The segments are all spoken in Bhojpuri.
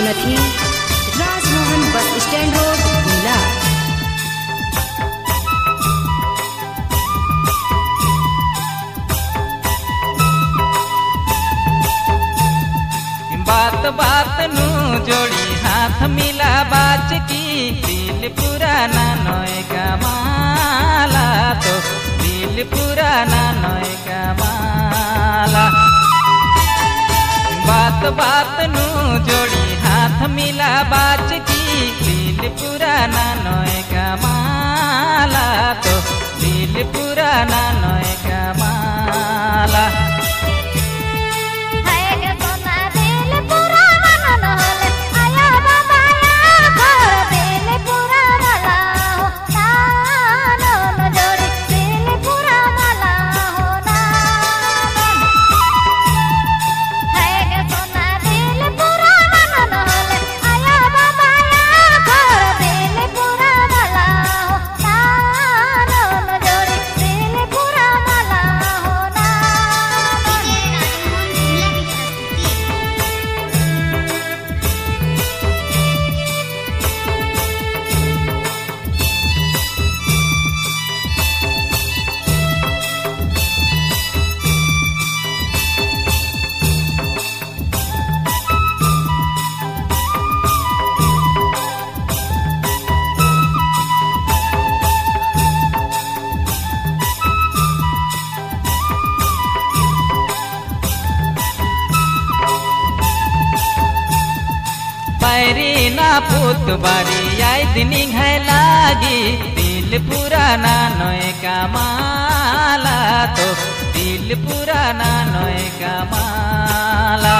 सुनत ही Rajmohan bus stand road Gumla. बात बात नु जोड़ी हाथ मिला बाच की दिल पुराना नए का माला तो दिल पुराना नए का माला। बात बात नु जोड़ी हाथ मिला बाच की दिल पुराना नए का माला तो दिल पुराना नए का माला। पैरी ना पुत बारी आई दिन घाय लागी दिल पुराना नए का माला तो दिल पुराना नए का माला।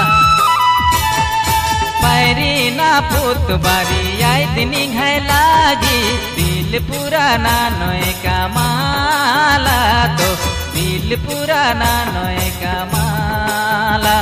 पैरी ना पुत बारी आई दिन घाय लागी दिल पुराना नए का माला तो दिल पुराना नए का माला।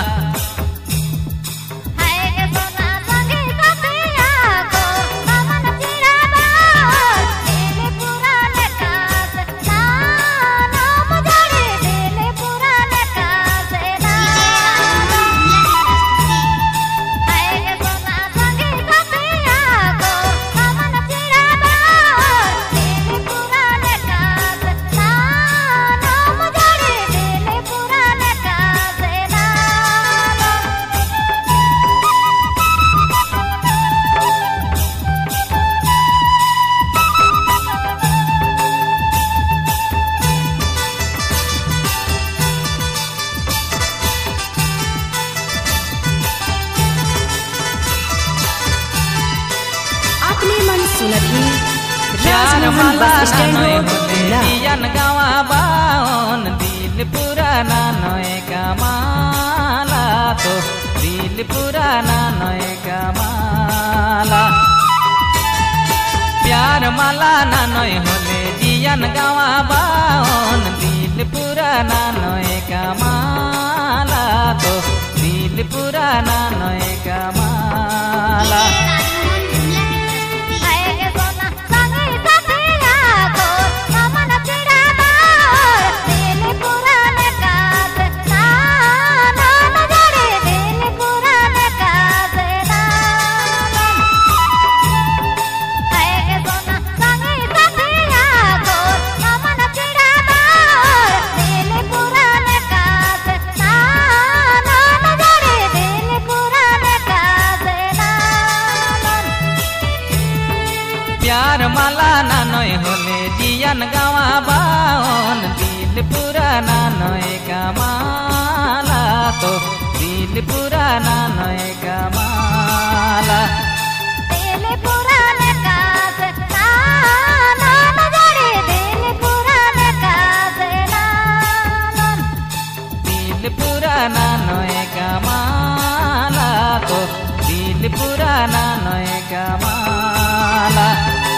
सुनत ही Rajmohan bus stand road Gumla. गावा बावन दिल पुराना नए का माला तो दिल पुराना नए का माला। प्यार माला ना नए होले जियन गावा बावन दिल पुराना नए का माला तो दिल पुराना नए का माला। प्यार माला ना नए होले जियन गावा बावन दिल पुराना नए का माला तो दिल पुराना नए का माला। दिल पुराने का दिल पुराने का दिल पुराना नए का माला तो दिल पुराना नए का माला।